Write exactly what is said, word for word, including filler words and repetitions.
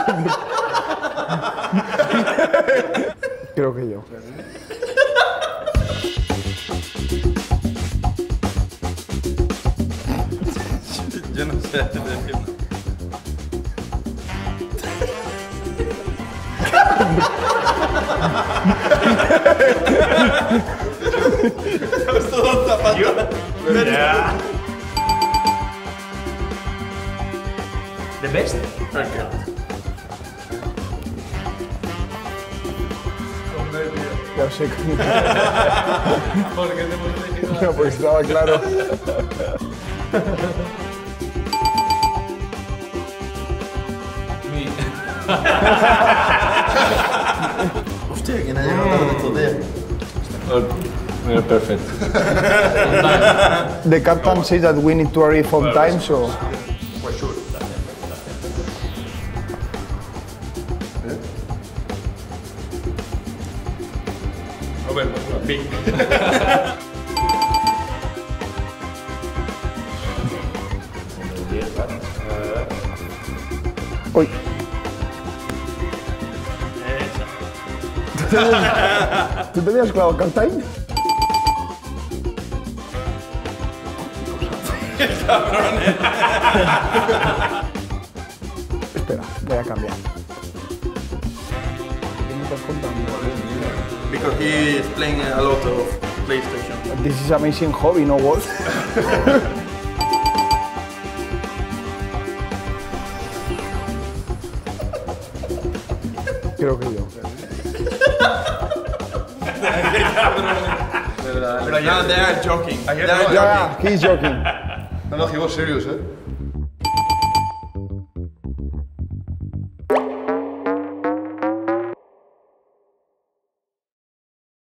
Creo que yo. Yo no sé decir nada. Estamos todos tapando. Yeah. The best? Okay. Ya sé. ¿Por qué te hemos elegido? No, porque estaba claro. Hostia, ¿quién ha llegado tarde estos días? We're perfect. The captain says that we need to arrive on time, so... For sure. Roberto, big. Uy. ¿Tú te habías clavado captain? Espera, voy a cambiar. ¿Qué me estás contando? Because he is playing a lot of PlayStation. This is amazing hobby, no what? Creo que yo. Pero now they are joking. They are Yeah, joking. yeah, he's joking. No, no, he was serious, eh?